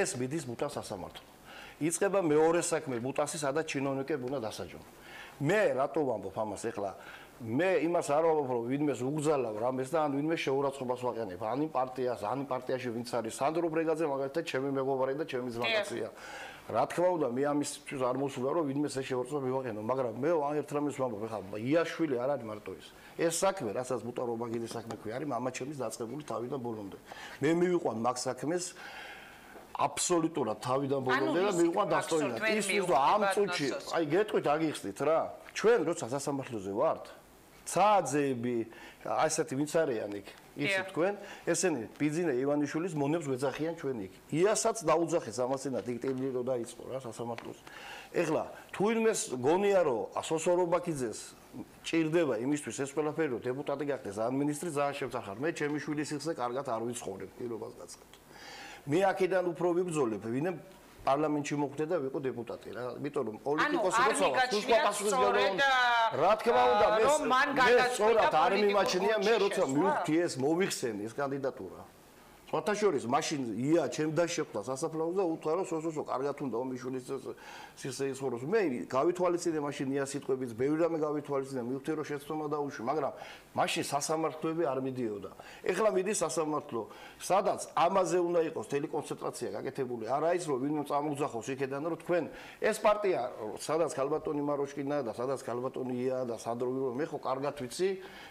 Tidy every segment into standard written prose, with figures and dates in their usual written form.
დღეს მიდის მუტას სასამართლო. იწყება მეორე საქმე მუტასი, სადაც ჩინოვნიკები უნდა დასაჯონ. მე რატო ვამბობ ამას ეხლა? მე იმას არ ვამბობ, რომ ვინმეს უგზალავ რამეს და ან ვინმე შეურაცხყოფას ვაყენებ. ან იმ პარტიას, ან იმ პარტიაში ვინც არის. სანდრო ბრეგაძე მაგალითად ჩემი მეგობარი და ჩემი ძმაკაცია. რა თქმა უნდა, მე ამისთვის არ მოსულა, რომ ვინმეს ეს შეურაცხყოფა მივაყენო, მაგრამ მე ერთ რამეს ვამბობ, ეხლა იაშვილი არ არის მარტო ის. ეს საქმე, რასაც მუტა რომაგიძის საქმე ქვია, არის მამაჩემის დაწყებული თავიდან ბოლომდე. მე მივიყვან მაგ საქმეს აბსოლუტურად თავიდან ბოლომდე და მივიყვან დასტოინად. ის ვიზო ამ წუთში, აი გეტყვით აგიხსნით რა. ჩვენ როცა სასამართლოზე ვართ, ცაძეები, ასეთი ვინც არიან იქ, იცით თქვენ, ესენი ბიძინა ივანიშვილის მონებს ვეძახიან ჩვენ იქ. იასაც დაუძახეს ამასენად იქ ტილლირო დაიწყო რა სასამართლოზე. ეხლა თუ იმეს გონია რომ სოსორობაკიძეს ჭირდება იმისთვის ეს ყველაფერი რომ დეპუტატი გახდეს ან მინისტრი ძალიან შევძახარ. მე ჩემი შვილის სიხზე კარგად არ ვიცხოვრებ, პირობას გაცხადოთ. მე აქედან უფრო ვიბრძოლებ, ვინმე პარლამენტში მოხვდე და ვიყო დეპუტატი რა. იმიტომ რომ პოლიტიკოსი როცა სხვა პასუხისმგებლობა რა თქმა უნდა მე სწორად არ მიმაჩნია მე როცა მივხვდი ეს მოვიხსენი ეს კანდიდატურა. სხვათა შორის მაშინ ია ჩემ დაშევდა სასაფლაოზე და უთხრა რომ სოსო კარგად უნდა ომიშვილის სიხზე იცხოვროს. მე გავითვალისწინე მაშინ ია სიტყვებიც ბევრი რამე გავითვალისწინე მივხვდი რომ შეცდომა დაუშვი, მაგრამ მაშინ სასამართლოები არ მიდიოდა. ეხლა მიდის სასამართლო, სადაც ამაზე უნდა იყოს თელი კონცენტრაცია გაკეთებული. არა ის რომ ვინმე წამოგძახოს იქედან რომ თქვენ ეს პარტია სადაც ქალბატონი მაროშკინა და სადაც ქალბატონი ია და სანდრო მე ხო კარგად ვიცი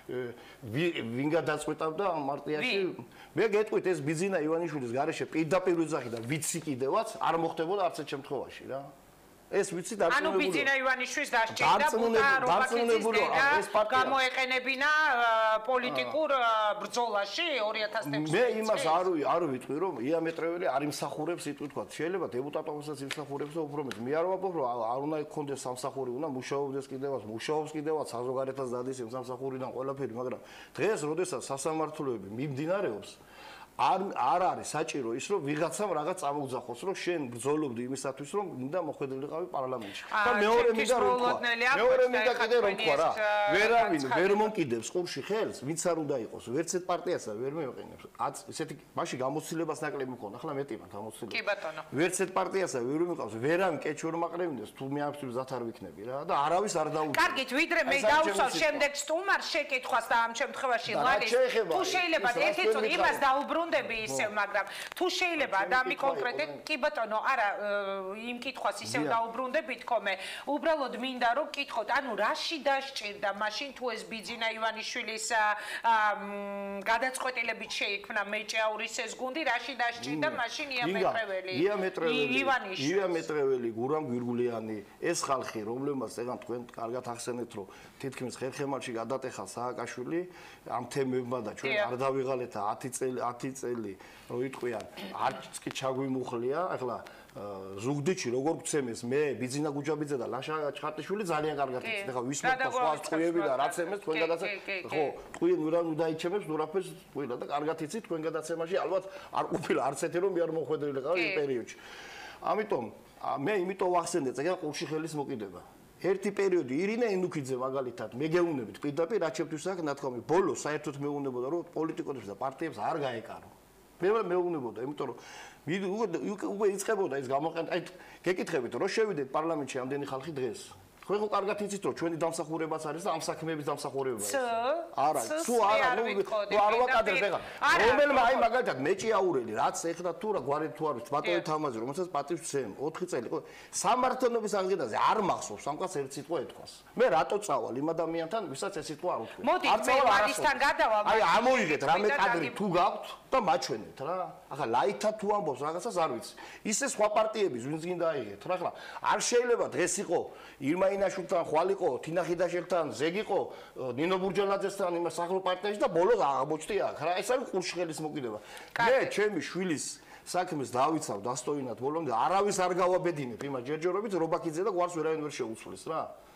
ვინ გადაწყვეტავდა ამ პარტიაში. მე გეტყვით ეს ბიძინა ივანიშვილის გარეშე პირდაპირ ვიძახი და ვიცი კიდევაც არ მოხდებოდა არც ერთ შემთხვევაში რა. ეს ვიცი დარწმუნებული. ანუ ბიძინა ივანიშვილის დასჭირდა მუტა რომაკიძის გამოეყენებინა პოლიტიკურ ბრძოლაში 2016 წელს. მე იმას არ ვიტყვი რომ იამეტრეველი არ იმსახურებს სიტყვით თქვა. შეიძლება დეპუტატობასაც იმსახურებს და უფრო მეტ. მე არ ვამბობ რომ არ უნდა იქონდეს სამსახური, უნდა მუშაობდეს კიდევაც, მუშაობს კიდევაც საზოგადოებას დადის იმ სამსახურიდან ყველაფერი, მაგრამ დღეს როდესაც სასამართლოები მიმდინარეობს არ არის საჭირო ის რომ ვიღაცამ რაღაც წამოგძახოს რომ შენ ბრძოლობდი იმისათვის რომ მინდა მოხვედრილიყავი პარლამენტში და მეორე მინდა რომ თქვა მეორე მინდა კიდე რომ თქვა რა ვერავინ ვერ მომკიდებს ყურში ხელს ვინც არ უნდა იყოს ვერც ერთ პარტიასა ვერ მეუყენებს ესეთი მაშინ გამოცდილებას ნაკლები მქონდა ახლა მეტი მაგ გამოცდილებას კი ბატონო ვერც ერთ პარტიასა ვერ მიყავს ვერავინ კეჩ ვერ მაყრევინდეს თუ მე ამისთვის ზათ არ ვიქნები რა და არავის არ დაუჭირ კარგით ვიდრე მე დავუსვავ შემდეგ სტუმარს შეკითხვას და ამ შემთხვევაში ლარის თუ შეიძლება ერთი წუთი იმას დაუბრუნდები ისევ მაგრამ თუ შეიძლება ადამი კონკრეტად კი ბატონო არა იმ კითხვას ისევ დაუბრუნდები თქომე უბრალოდ მინდა რომ კითხოთ ანუ რაში დასჭირდა მაშინ თუ ეს ბიძინა ივანიშვილის გადაწყვეტილებით შეიქმნა მეჭაურის ეს გუნდი რაში დასჭირდა მაშინ იამეტრეველი გურამ გვირგულიანი ეს ხალხი რომლებმაც ეგან თქვენ კარგად ახსენეთ რომ თითქმის ხერხემალში გადატეხა სააკაშვილი ამ თემებმა და ჩვენ არ დავიღალეთ 10 წელი რო იტყვიან არც კი ჩაგვიმუხლია ახლა ზუგდიდში როგორ გცემეს მე ბიძინა გუჯაბიძე და ლაშა ჩხარტიშვილი ძალიან კარგად იცით ახლა ვის მოყავს სხვა წყვილები და რაც ემეს თქვენ გადაცემ ხო თქვენ ნუ დაიჩემებს ნურაფეს ყველა და კარგად იცით თქვენ გადაცემაში ალბათ არ ყოფილა არც ერთი რომ მე არ მოხვედრილიყავი იმ პერიოდში ამიტომ მე იმიტომ ვახსენე წეგან ყურში ხელის მოკიდება ერთი პერიოდი ირინა ენუქიძე მაგალითად მე გეუნებით პირდაპირ რაც შეფთვის აქ ნათქვამი ბოლოს საერთოდ მეუნებოდა რომ პოლიტიკოსებს და პარტიებს არ გაეკარო მე მეუნებოდა იმიტომ რომ უკვე იწყებოდა ის გამოყენება აი გეკითხებით რომ შევიდეთ პარლამენტში ამდენი ხალხი დღეს ხო ხო კარგად იცით რომ ჩვენი დამსახურებაც არის და ამ საქმეების დამსახურებაა არა თუ არა ნუ არ ვაკადრებ ეხლა რომელმა აი მაგალითად მეჭიაურელი რაც ეხლა თუ რა გვარი თუ არის ბატონი თამაზი რომელსაც პატივს ვცემ 4 წელი ხო სამართლობის აღდგენაზე არ მახსოვს სამყაროს ერთ სიტყვა ეთქვას მე რატო წავალ იმ ადამიანთან ვისაც ეს სიტყვა არ უთქვია მოდი მე მაგისთან გადავალ აი ამოიღეთ რამე კადრი თუ გაქვთ და მაჩვენეთ რა ახლა ლაითა თუ ამბობს რაღაცას არ ვიცი ისე სხვა პარტიების ვინც გინდა აიღეთ რა ახლა არ შეიძლება დღეს იყო ირმა ინაშვილთან ხვალიყო თინა ხიდაშელთან ზეგიყო ნინო ბურჯალაძესთან იმ სახელმწიფო პარტიაში და ბოლოს აღმოჩნდი აქ რა ეს არის ყურშხელის მოკიდება მე ჩემი შვილის საქმეს დავიცავ დასტოინად ბოლომდე არავის არ გავაბედინებ იმას ჯერჯერობით რობაკიძე და გვარს ვერავინ ვერ შეუცვლის რა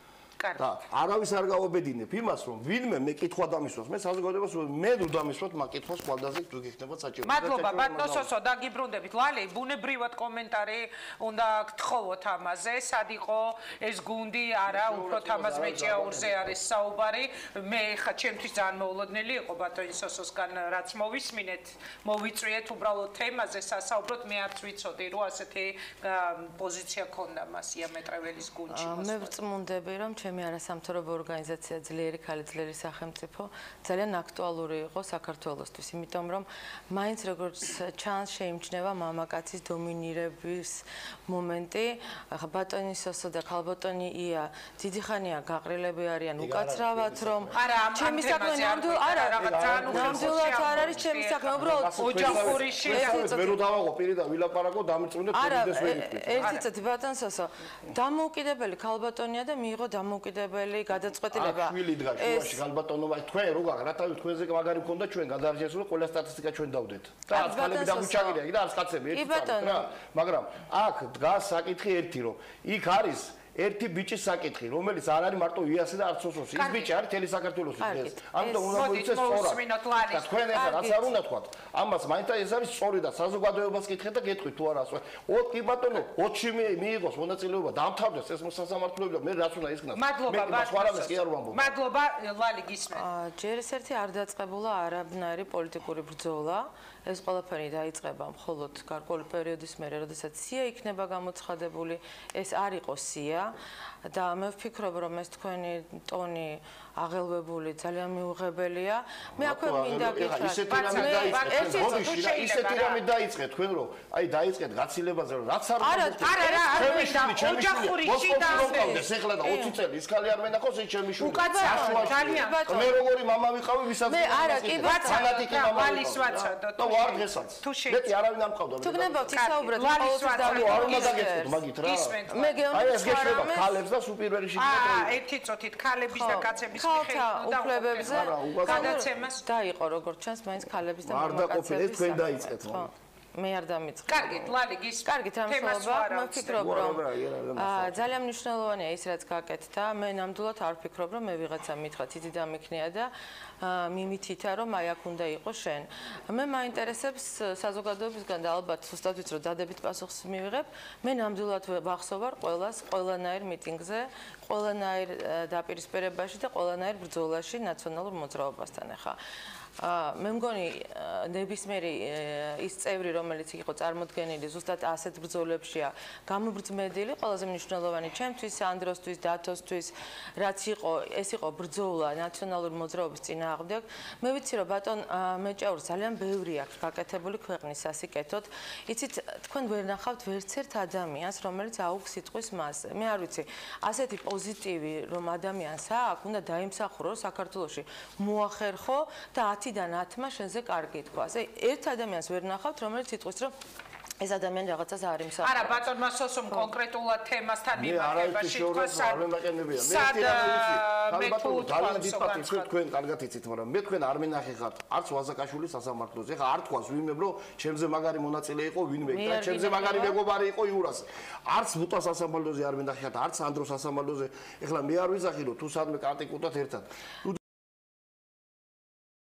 კარგი. და არავის არ გავაბედინებ იმას, რომ ვინმე მე კითხვა დამისვას, მე საზოგადოებას მე თუ დამისვათ მაგ კითხავს ყველდაზე თუ გიქნება საჭირო. მადლობა ბატონო დაგიბრუნდებით. ლალი, ბუნებრივად კომენტარი უნდა გთხოვოთ ამაზე, სად იყო ეს გუნდი, არა, უფრო თამაზ მეჭიაურზე არის საუბარი. მე ხა ჩემთვის ძალიან მოულოდნელი იყო ბატონი სოსოსგან რაც მოვისმინეთ, მოვიწვიეთ უბრალოდ თემაზე სასაუბროთ, მე არც ვიცოდი, რომ ასეთი პოზიცია ქონდა მას იამეტრეველის გუნდში. მე ვწმუნდები, რომ ჩემი არასამთავრობო ორგანიზაცია ძლიერი ქალი ძლიერი სახელმწიფო ძალიან აქტუალური იყო საქართველოსთვის, იმიტომ რომ მაინც როგორც ჩანს შეიმჩნევა მამაკაცის დომინირების მომენტი. ახლა ბატონი სოსო და ქალბატონი ია დიდი ხანია გაყრილები არიან უკაცრავად, რომ ჩემი საქმე ნამდვილად არ არის ჩემი საქმე, უბრალოდ ოჯახურიში მე რო დავაღო პირი და ვილაპარაკო დამიწუნებ პირიდეს ვერიფიქრე. ერთი წუთი ბატონ სოსო, დამოუკიდებელი ქალბატონია და მიიღო დამოუკიდებელი გადაწყვეტილება. შვილი დგა შუაში ქალბატონობა თქვენ რო გაგრათავით თქვენზე მაგარი მქონდა ჩვენ გადაარჩენს რომ ყველა სტატისტიკა ჩვენ დავდეთ. და არც ხალები დაგუჩაგირია და არც კაცები ერთი წამით რა. მაგრამ აქ დგას საკითხი ერთი რომ იქ არის ერთი ბიჭის საკითხი, რომელიც არ არის მარტო იასი და არც სოსოსი. ის ბიჭი არის თელი საქართველოს ის. ამიტომ უნდა მოიცეს სწორად. და თქვენ ახლა რაც არ უნდა თქვათ, ამას მაინც ეს არის სწორი და საზოგადოებას კითხეთ და გეტყვით თუ არა. კი ბატონო, 20-ში მიიღოს მონაწილეობა, დამთავრდეს ეს სასამართლოები და მე რაც უნდა ისკნას. მადლობა ბატონო. მადლობა ლალი გისმენთ. ჯერ ერთ-ერთი არ დაწყებულა არაბნაირი პოლიტიკური ბრძოლა. ეს ყველაფერი დაიწყება მხოლოდ გარკვეული პერიოდის მერე, როდესაც სია იქნება გამოცხადებული, ეს არ იყო სია და მე ვფიქრობ, რომ ეს თქვენი ტონი აღელვებული ძალიან მიუღებელია. მე აქვე მინდა გითხრათ, ისეთი რამე დაიწყეთ თქვენ რომ აი დაიწყეთ გაცილებაზე რომ რაც არ ოჯახურიში და ეხლა და 20 წელი ის ხალი არ მენახოს ეს ჩემი შვილი. ძალიან მე როგორი მამა ვიყავი ვისაც მე არა კი ფანატიკი მამა ვალის ვაცადოთ. და ვარ დღესაც. მეტი არავინ არ მყავდა. თუ გნებავთ ისაუბრეთ ვალის ვაცადოთ. არ უნდა დაგეწყოთ მაგით რა. მე გეუბნები ქალებს და სუპირვერში ერთი წუთით ქალების და კაცების ხალხთა უფლებებზე გადაცემას დაიყო როგორც ჩანს მაინც ქალების და არ დაყოფილეთ თქვენ დაიწყეთ. მე არ დამიწყე. კარგით, ლალი გისმენთ. კარგით, რამხელა მე ვფიქრობ, რომ ძალიან მნიშვნელოვანია ის რაც გაკეთდა. მე ნამდვილად არ ვფიქრობ, რომ მე ვიღაცა მითხრა თითი დამიქნია და მიმითითა რომ აი აქ უნდა იყოს შენ. მე მაინტერესებს საზოგადოებისგან და ალბათ ზუსტად ვიცი რომ დადებით პასუხს მივიღებ. მე ნამდვილად ვახსოვ ვარ ყველას, ყველანაირ მიტინგზე, ყველანაირ დაპირისპირებაში და ყველანაირ ბრძოლაში ნაციონალურ მოძრაობასთან ახლა. მე მგონი ნებისმიერი ის წევრი რომელიც იყო წარმოდგენილი ზუსტად ასეთ ბრძოლებშია გამობრძმედილი ყველაზე მნიშვნელოვანი ჩემთვის ანდროსთვის დათოსთვის რაც იყო ეს იყო ბრძოლა ნაციონალური მოძრაობის წინააღმდეგ მე ვიცი რომ ბატონ მეჭაურს ძალიან ბევრი აქვს გაკეთებული ქვეყნის სასიკეთოდ იცით თქვენ ვერ ნახავთ ვერც ერთ ადამიანს რომელიც აუგს სიტყვის მასზე მე არ ვიცი ასეთი პოზიტივი რომ ადამიანს აქვს უნდა დაიმსახურო საქართველოში მოახერხო და 10-დან 10-მა შენზე კარგი თქვას. აი, ერთ ადამიანს ვერ ნახავთ, რომელიც იტყვის, რომ ეს ადამიანი რაღაცას არ იმსახურებს. არა, ბატონმა სოსომ კონკრეტულად თემასთან მიმართებაში თქვა სად მე ძალიან დიდ თქვენ კარგად იცით, მაგრამ მე თქვენ არ მენახეთ არც ვაზაკაშვილის სასამართლოზე. ეხლა არ თქვას ვინმე, რომ ჩემზე მაგარი მონაწილე იყო ვინმე და ჩემზე მაგარი მეგობარი იყო იურას. არც ბუტა სასამართლოზე არ მენახეთ, არც ანდროს სასამართლოზე. ეხლა მე არ ვიზახი, რომ თუ სადმე კარტიკუტად ერთად.